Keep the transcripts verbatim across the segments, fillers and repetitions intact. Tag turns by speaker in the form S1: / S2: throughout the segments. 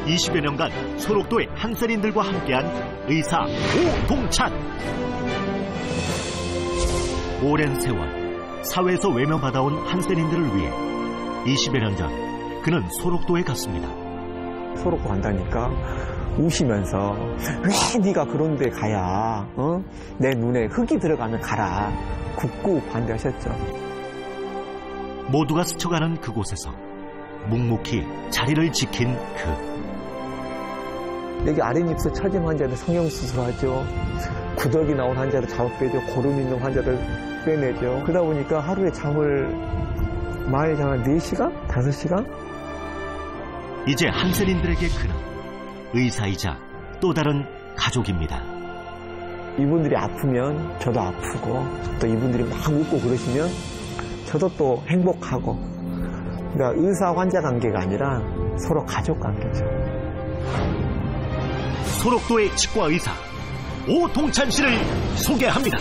S1: 이십여 년간 소록도의 한센인들과 함께한 의사 오동찬. 오랜 세월 사회에서 외면받아온 한센인들을 위해 이십여 년 전 그는 소록도에 갔습니다.
S2: 소록도 간다니까 우시면서 왜 네가 그런 데 가야 어? 내 눈에 흙이 들어가면 가라. 굳고 반대하셨죠.
S1: 모두가 스쳐가는 그곳에서 묵묵히 자리를 지킨 그.
S2: 여기 아랫입술 처짐 환자를 성형수술하죠. 구더기 나온 환자를 잡아 빼죠. 고름 있는 환자를 빼내죠. 그러다 보니까 하루에 잠을 많이 자면 네 시간? 다섯 시간?
S1: 이제 한센인들에게 그는 의사이자 또 다른 가족입니다.
S2: 이분들이 아프면 저도 아프고 또 이분들이 막 웃고 그러시면 저도 또 행복하고, 그러니까 의사 환자 관계가 아니라 서로 가족 관계죠.
S1: 소록도의 치과 의사 오동찬 씨를 소개합니다.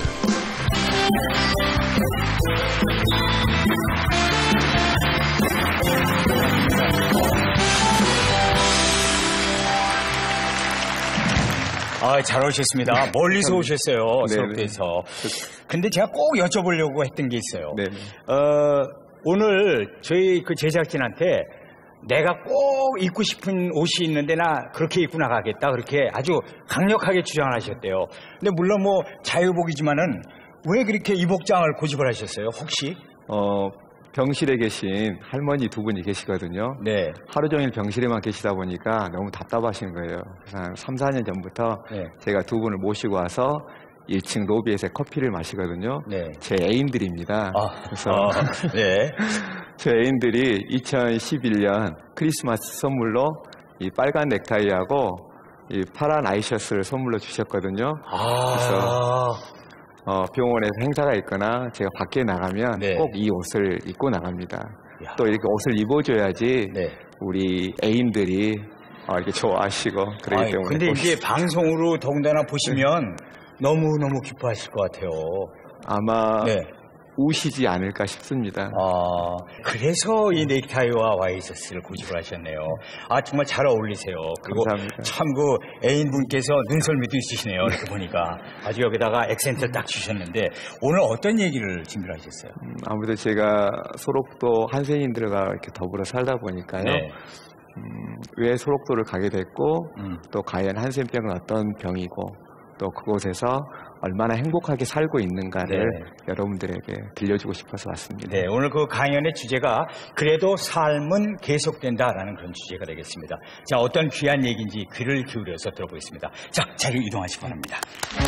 S3: 아, 잘 오셨습니다. 멀리서 오셨어요. 소록도에서. 근데 제가 꼭 여쭤보려고 했던 게 있어요. 어, 오늘 저희 그 제작진한테 내가 꼭 입고 싶은 옷이 있는데 나 그렇게 입고 나가겠다, 그렇게 아주 강력하게 주장을 하셨대요. 근데 물론 뭐 자유복이지만은 왜 그렇게 이 복장을 고집을 하셨어요? 혹시?
S4: 어, 병실에 계신 할머니 두 분이 계시거든요.
S3: 네.
S4: 하루 종일 병실에만 계시다 보니까 너무 답답하신 거예요. 그래서 한 삼, 사 년 전부터 네. 제가 두 분을 모시고 와서 일 층 로비에서 커피를 마시거든요. 네. 제 애인들입니다. 아, 그래서
S3: 아, 네.
S4: 제 애인들이 이천십일 년 크리스마스 선물로 이 빨간 넥타이하고 이 파란 아이셔츠를 선물로 주셨거든요.
S3: 아.
S4: 그래서 어, 병원에서 행사가 있거나 제가 밖에 나가면 네. 꼭 이 옷을 입고 나갑니다. 야. 또 이렇게 옷을 입어줘야지 네. 우리 애인들이 어, 이렇게 좋아하시고 그러기
S3: 아이,
S4: 때문에.
S3: 근데 이게 방송으로 더군다나 보시면 너무너무 기뻐하실 것 같아요.
S4: 아마 네. 우시지 않을까 싶습니다.
S3: 아, 그래서 이 넥타이와 와이셔츠를 고집을 하셨네요. 아, 정말 잘 어울리세요. 그리고
S4: 감사합니다.
S3: 참 그 애인분께서 눈썰미도 있으시네요. 이렇게 보니까. 아주 여기다가 액센트 딱 주셨는데 오늘 어떤 얘기를 준비하셨어요?
S4: 음, 아무래도 제가 소록도 한센인들과 이렇게 더불어 살다 보니까요. 네. 음, 왜 소록도를 가게 됐고 음. 또 과연 한센병은 어떤 병이고 또 그곳에서 얼마나 행복하게 살고 있는가를 네. 여러분들에게 들려주고 싶어서 왔습니다.
S3: 네, 오늘 그 강연의 주제가 그래도 삶은 계속된다라는 그런 주제가 되겠습니다. 자, 어떤 귀한 얘기인지 귀를 기울여서 들어보겠습니다. 자, 자리로 이동하시기 바랍니다.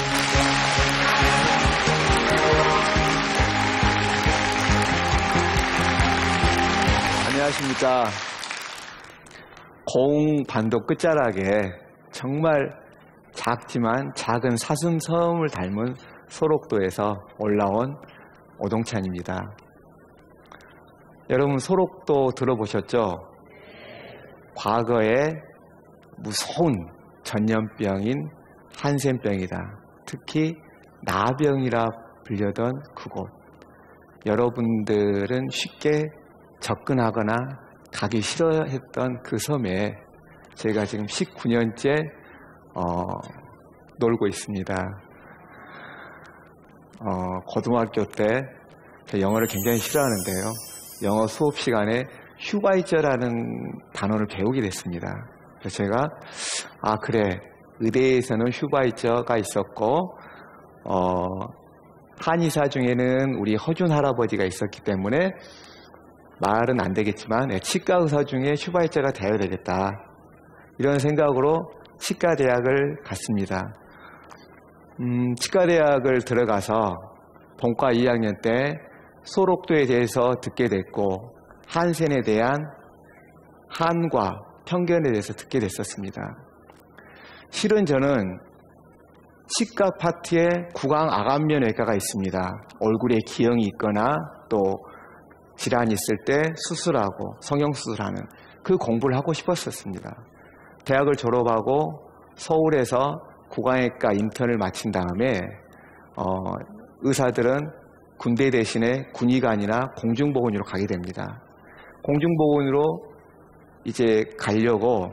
S4: 안녕하십니까. 고흥 반도 끝자락에 정말 작지만 작은 사슴섬을 닮은 소록도에서 올라온 오동찬입니다. 여러분 소록도 들어보셨죠? 과거에 무서운 전염병인 한센병이다. 특히 나병이라 불리던 그곳. 여러분들은 쉽게 접근하거나 가기 싫어했던 그 섬에 제가 지금 십구 년째 어, 놀고 있습니다. 어, 고등학교 때 영어를 굉장히 싫어하는데요. 영어 수업 시간에 휴바이저라는 단어를 배우게 됐습니다. 그래서 제가 아 그래 의대에서는 휴바이저가 있었고 어, 한의사 중에는 우리 허준 할아버지가 있었기 때문에 말은 안 되겠지만 치과 의사 중에 휴바이저가 되어야 되겠다. 이런 생각으로 치과대학을 갔습니다. 음, 치과대학을 들어가서 본과 이 학년 때 소록도에 대해서 듣게 됐고 한센에 대한 한과 편견에 대해서 듣게 됐었습니다. 실은 저는 치과 파트에 구강암암면외과가 있습니다. 얼굴에 기형이 있거나 또 질환이 있을 때 수술하고 성형수술하는 그 공부를 하고 싶었었습니다. 대학을 졸업하고 서울에서 구강외과 인턴을 마친 다음에 어, 의사들은 군대 대신에 군의관이나 공중보건으로 가게 됩니다. 공중보건으로 이제 가려고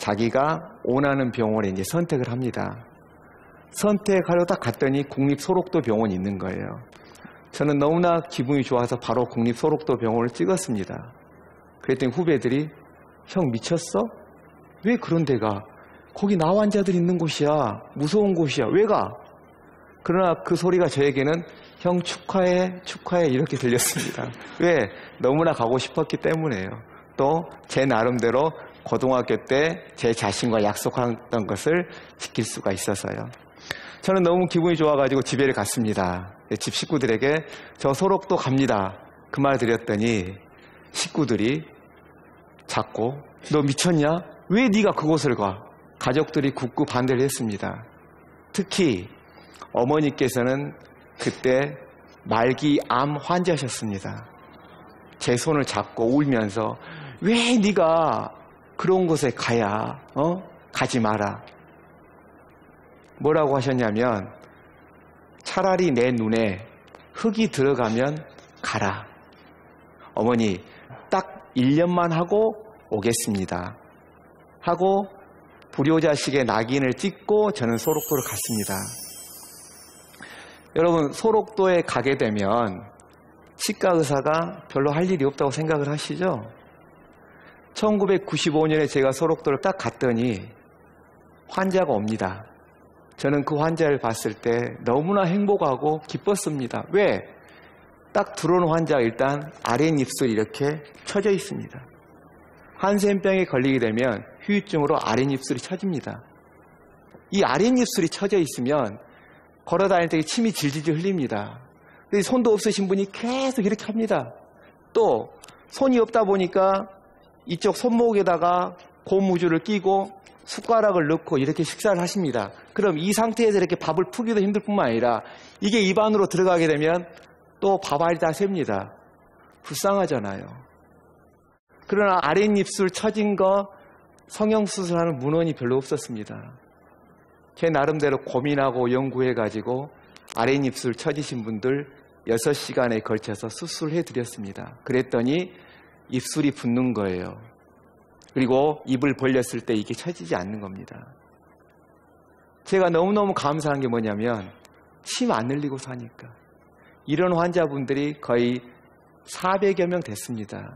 S4: 자기가 원하는 병원에 이제 선택을 합니다. 선택하려 딱 갔더니 국립소록도 병원이 있는 거예요. 저는 너무나 기분이 좋아서 바로 국립소록도 병원을 찍었습니다. 그랬더니 후배들이 형 미쳤어? 왜 그런 데가? 거기 나 환자들 있는 곳이야. 무서운 곳이야. 왜 가? 그러나 그 소리가 저에게는 형 축하해 축하해 이렇게 들렸습니다. 왜? 너무나 가고 싶었기 때문에요. 또 제 나름대로 고등학교 때 제 자신과 약속했던 것을 지킬 수가 있어서요. 저는 너무 기분이 좋아가지고 집에 갔습니다. 집 식구들에게 저 소록도 갑니다. 그 말 드렸더니 식구들이 자꾸 너 미쳤냐? 왜 네가 그곳을 가? 가족들이 굳고 반대를 했습니다. 특히 어머니께서는 그때 말기 암 환자셨습니다. 제 손을 잡고 울면서 왜 네가 그런 곳에 가야 어? 가지 마라. 뭐라고 하셨냐면 차라리 내 눈에 흙이 들어가면 가라. 어머니 딱 일 년만 하고 오겠습니다. 하고 불효자식의 낙인을 찍고 저는 소록도를 갔습니다. 여러분 소록도에 가게 되면 치과 의사가 별로 할 일이 없다고 생각을 하시죠? 천구백구십오 년에 제가 소록도를 딱 갔더니 환자가 옵니다. 저는 그 환자를 봤을 때 너무나 행복하고 기뻤습니다. 왜? 딱 들어오는 환자가 일단 아랫입술이 이렇게 처져 있습니다. 한센병에 걸리게 되면 후유증으로 아랫입술이 처집니다. 이 아랫입술이 처져 있으면 걸어 다닐 때 침이 질질질 흘립니다. 손도 없으신 분이 계속 이렇게 합니다. 또 손이 없다 보니까 이쪽 손목에다가 고무줄을 끼고 숟가락을 넣고 이렇게 식사를 하십니다. 그럼 이 상태에서 이렇게 밥을 푸기도 힘들 뿐만 아니라 이게 입 안으로 들어가게 되면 또 밥알이 다 셉니다. 불쌍하잖아요. 그러나 아랫입술 처진 거 성형수술하는 문헌이 별로 없었습니다. 제 나름대로 고민하고 연구해가지고 아랫입술 처지신 분들 여섯 시간에 걸쳐서 수술해드렸습니다. 그랬더니 입술이 붓는 거예요. 그리고 입을 벌렸을 때 이게 처지지 않는 겁니다. 제가 너무너무 감사한 게 뭐냐면 침 안 흘리고 사니까. 이런 환자분들이 거의 사백여 명 됐습니다.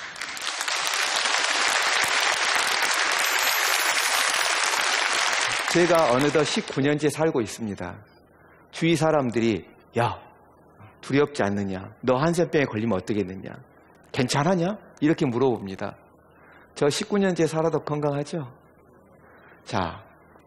S4: 제가 어느덧 십구 년째 살고 있습니다. 주위 사람들이 야 두렵지 않느냐? 너 한센병에 걸리면 어떻겠느냐? 괜찮았냐? 이렇게 물어봅니다. 저 십구 년째 살아도 건강하죠? 자,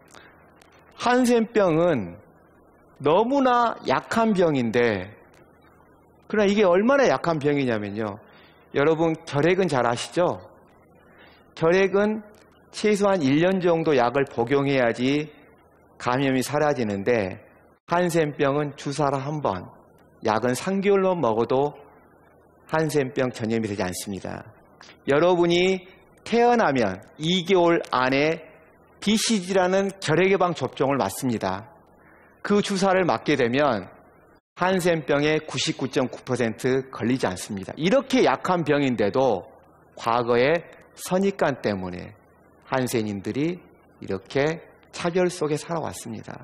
S4: 한센병은 너무나 약한 병인데 그러나 이게 얼마나 약한 병이냐면요. 여러분 결핵은 잘 아시죠? 결핵은 최소한 일 년 정도 약을 복용해야지 감염이 사라지는데 한센병은 주사로 한 번, 약은 삼 개월만 먹어도 한센병 전염이 되지 않습니다. 여러분이 태어나면 이 개월 안에 비씨지라는 결핵예방 접종을 맞습니다. 그 주사를 맞게 되면 한센병의 구십구 점 구 퍼센트 걸리지 않습니다. 이렇게 약한 병인데도 과거에 선입관 때문에 한센인들이 이렇게 차별 속에 살아왔습니다.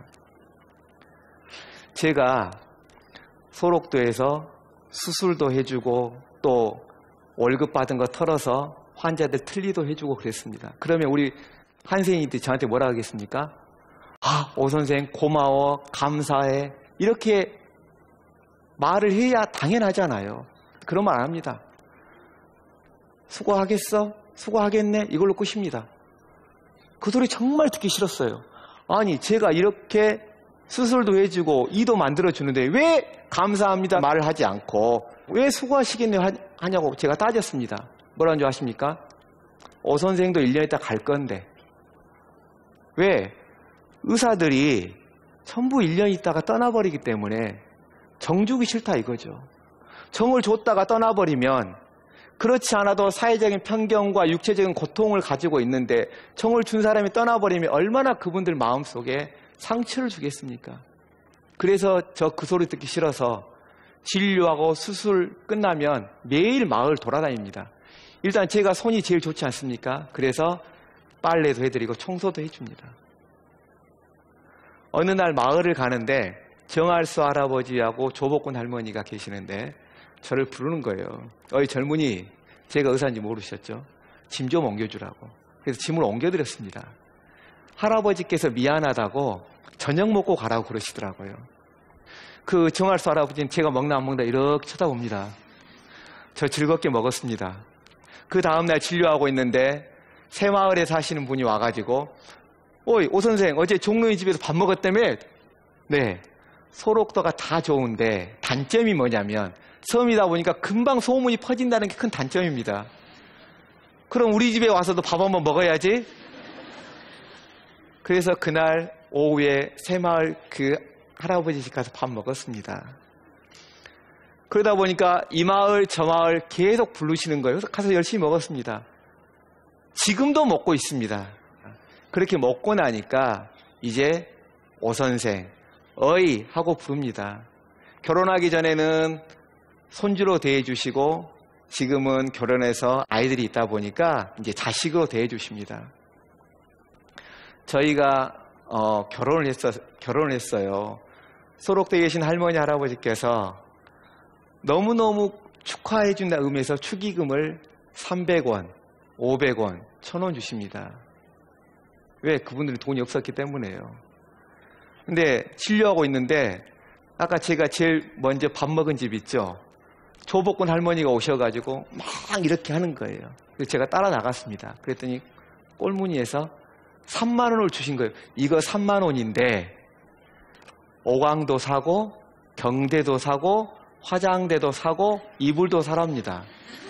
S4: 제가 소록도에서 수술도 해주고 또 월급 받은 거 털어서 환자들 틀리도 해주고 그랬습니다. 그러면 우리 한센인들이 저한테 뭐라 하겠습니까? 아, 오 선생 고마워, 감사해 이렇게 말을 해야 당연하잖아요. 그런 말 안 합니다. 수고하겠어? 수고하겠네? 이걸로 끝입니다. 그 소리 정말 듣기 싫었어요. 아니 제가 이렇게 수술도 해주고 이도 만들어주는데 왜 감사합니다 말을 하지 않고 왜 수고하시겠네 하냐고 제가 따졌습니다. 뭐라는 줄 아십니까? 오 선생도 일 년 있다 갈 건데 왜? 의사들이 전부 일 년 있다가 떠나버리기 때문에 정 주기 싫다 이거죠. 정을 줬다가 떠나버리면 그렇지 않아도 사회적인 편견과 육체적인 고통을 가지고 있는데 정을 준 사람이 떠나버리면 얼마나 그분들 마음속에 상처를 주겠습니까? 그래서 저 그 소리 듣기 싫어서 진료하고 수술 끝나면 매일 마을 돌아다닙니다. 일단 제가 손이 제일 좋지 않습니까? 그래서 빨래도 해드리고 청소도 해줍니다. 어느 날 마을을 가는데 정알수 할아버지하고 조복군 할머니가 계시는데 저를 부르는 거예요. 어이 젊은이, 제가 의사인지 모르셨죠? 짐 좀 옮겨주라고. 그래서 짐을 옮겨드렸습니다. 할아버지께서 미안하다고 저녁 먹고 가라고 그러시더라고요. 그 정알수 할아버지는 제가 먹나 안 먹나 이렇게 쳐다봅니다. 저 즐겁게 먹었습니다. 그 다음날 진료하고 있는데 새마을에 사시는 분이 와가지고 어이 오 선생, 어제 종로인 집에서 밥 먹었다며? 네, 소록도가 다 좋은데 단점이 뭐냐면 섬이다 보니까 금방 소문이 퍼진다는 게 큰 단점입니다. 그럼 우리 집에 와서도 밥 한번 먹어야지. 그래서 그날 오후에 새마을 그 할아버지 집 가서 밥 먹었습니다. 그러다 보니까 이 마을 저 마을 계속 부르시는 거예요. 그래서 가서 열심히 먹었습니다. 지금도 먹고 있습니다. 그렇게 먹고 나니까 이제 오 선생, 어이 하고 부릅니다. 결혼하기 전에는 손주로 대해주시고 지금은 결혼해서 아이들이 있다 보니까 이제 자식으로 대해주십니다. 저희가 어, 결혼을 했어 결혼을 했어요. 소록도에 계신 할머니 할아버지께서 너무너무 축하해준다 의미에서 축의금을 삼백 원, 오백 원, 천 원 주십니다. 왜? 그분들은 돈이 없었기 때문에요. 근데 진료하고 있는데 아까 제가 제일 먼저 밥 먹은 집 있죠? 조복군 할머니가 오셔가지고 막 이렇게 하는 거예요. 그래서 제가 따라 나갔습니다. 그랬더니 꼴무니에서 삼만 원을 주신 거예요. 이거 삼만 원인데 오광도 사고 경대도 사고 화장대도 사고 이불도 사랍니다.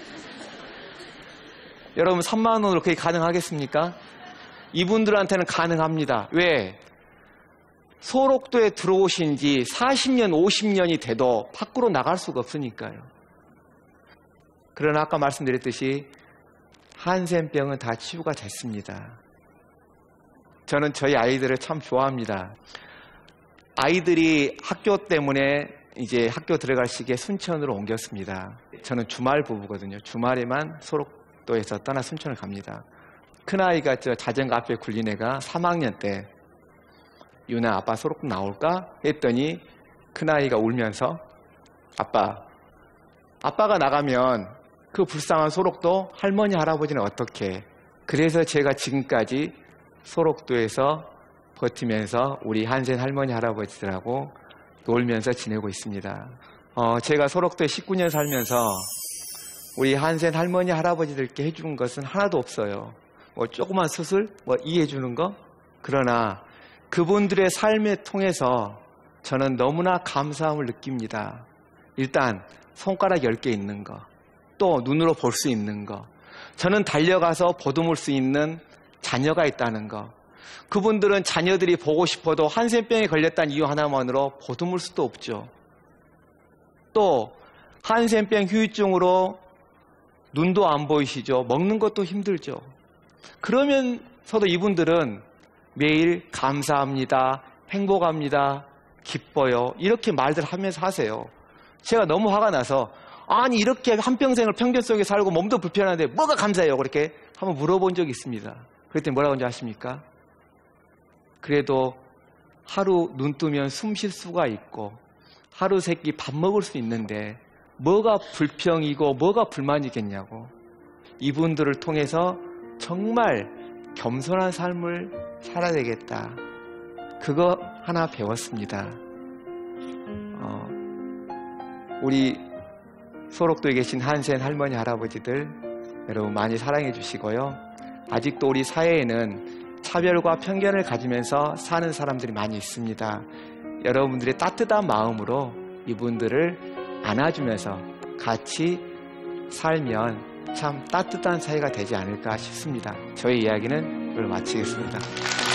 S4: 여러분 삼만 원으로 그게 가능하겠습니까? 이분들한테는 가능합니다. 왜? 소록도에 들어오신 지 사십 년, 오십 년이 돼도 밖으로 나갈 수가 없으니까요. 그러나 아까 말씀드렸듯이 한센병은 다 치유가 됐습니다. 저는 저희 아이들을 참 좋아합니다. 아이들이 학교 때문에 이제 학교 들어갈 시기에 순천으로 옮겼습니다. 저는 주말 부부거든요. 주말에만 소록도에서 떠나 순천을 갑니다. 큰아이가 저 자전거 앞에 굴린 애가 삼 학년 때 유나 아빠 소록도 나올까? 했더니 큰아이가 울면서 아빠 아빠가 나가면 그 불쌍한 소록도 할머니 할아버지는 어떻게? 그래서 제가 지금까지 소록도에서 버티면서 우리 한센 할머니 할아버지들하고 놀면서 지내고 있습니다. 어, 제가 소록도에 십구 년 살면서 우리 한센 할머니 할아버지들께 해준 것은 하나도 없어요. 뭐 조그만 수술, 뭐 이해해 주는 거. 그러나 그분들의 삶을 통해서 저는 너무나 감사함을 느낍니다. 일단 손가락 열 개 있는 거, 또 눈으로 볼 수 있는 거, 저는 달려가서 보듬을 수 있는 자녀가 있다는 거. 그분들은 자녀들이 보고 싶어도 한센병에 걸렸다는 이유 하나만으로 보듬을 수도 없죠. 또 한센병 후유증으로 눈도 안 보이시죠. 먹는 것도 힘들죠. 그러면서도 이분들은 매일 감사합니다, 행복합니다, 기뻐요 이렇게 말들 하면서 하세요. 제가 너무 화가 나서 아니 이렇게 한평생을 편견 속에 살고 몸도 불편한데 뭐가 감사해요? 그렇게 한번 물어본 적이 있습니다. 그랬더니 뭐라고 하는지 아십니까? 그래도 하루 눈 뜨면 숨 쉴 수가 있고 하루 세끼 밥 먹을 수 있는데 뭐가 불평이고 뭐가 불만이겠냐고. 이분들을 통해서 정말 겸손한 삶을 살아야 되겠다. 그거 하나 배웠습니다. 어, 우리 소록도에 계신 한센 할머니 할아버지들 여러분 많이 사랑해 주시고요. 아직도 우리 사회에는 차별과 편견을 가지면서 사는 사람들이 많이 있습니다. 여러분들의 따뜻한 마음으로 이분들을 안아주면서 같이 살면 참 따뜻한 사회가 되지 않을까 싶습니다. 저희 이야기는 이걸 마치겠습니다. 네.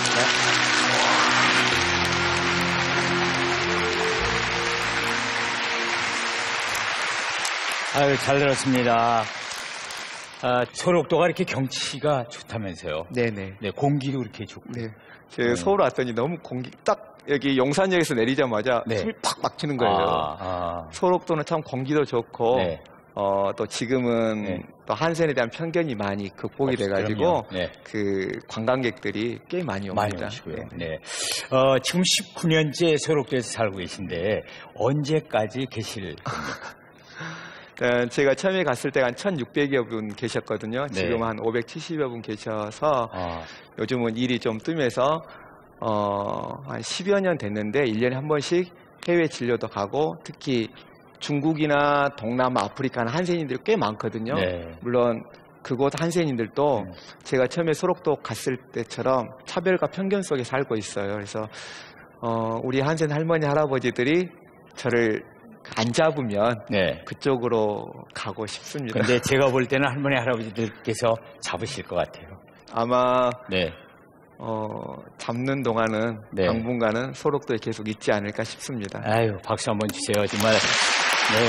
S3: 아유, 잘 들었습니다. 아, 소록도가 이렇게 경치가 좋다면서요?
S4: 네네.
S3: 네, 공기도 이렇게 좋고.
S4: 네. 제가 네. 서울 왔더니 너무 공기 딱 여기 용산역에서 내리자마자 네. 숨이 팍 막히는 거예요. 아, 아. 소록도는 참 공기도 좋고 네. 어, 또 지금은 네. 또 한센에 대한 편견이 많이 극복이 돼가지고
S3: 네.
S4: 그 관광객들이 꽤 많이 옵니다.
S3: 많이 오시고요. 네. 네. 어, 지금 십구 년째 소록도에서 살고 계신데 언제까지 계실 겁니까?
S4: 제가 처음에 갔을 때 한 천육백여 분 계셨거든요. 네. 지금 한 오백칠십여 분 계셔서 아. 요즘은 일이 좀 뜸해서 어, 한 십여 년 됐는데 일 년에 한 번씩 해외 진료도 가고 특히 중국이나 동남아, 아프리카는 한센인들이 꽤 많거든요. 네. 물론 그곳 한센인들도 네. 제가 처음에 소록도 갔을 때처럼 차별과 편견 속에 살고 있어요. 그래서 어, 우리 한센 할머니, 할아버지들이 저를 안 잡으면 네. 그쪽으로 가고 싶습니다.
S3: 근데 제가 볼 때는 할머니, 할아버지들께서 잡으실 것 같아요.
S4: 아마 네. 어, 잡는 동안은 네. 당분간은 소록도에 계속 있지 않을까 싶습니다.
S3: 아유, 박수 한번 주세요. 정말. 네.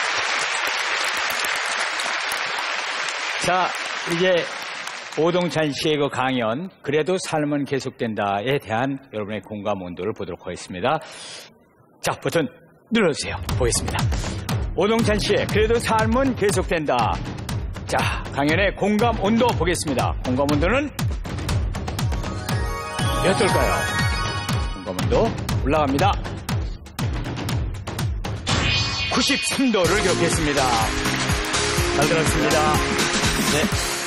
S3: 자, 이제 오동찬 씨의 그 강연, 그래도 삶은 계속된다에 대한 여러분의 공감 온도를 보도록 하겠습니다. 자, 버튼 눌러주세요. 보겠습니다. 오동찬 씨의 그래도 삶은 계속된다. 자, 강연의 공감 온도 보겠습니다. 공감 온도는 몇 도일까요? 공감 온도 올라갑니다. 구십삼 도를 기록했습니다. 잘 들었습니다. 네.